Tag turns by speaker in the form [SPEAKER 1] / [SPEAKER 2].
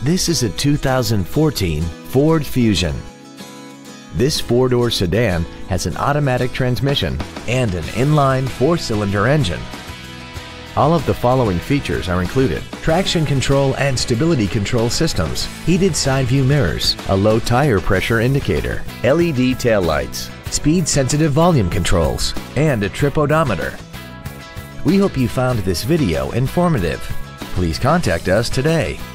[SPEAKER 1] This is a 2014 Ford Fusion. This four-door sedan has an automatic transmission and an inline four-cylinder engine. All of the following features are included: traction control and stability control systems, heated side view mirrors, a low tire pressure indicator, LED taillights, speed-sensitive volume controls, and a trip odometer. We hope you found this video informative. Please contact us today.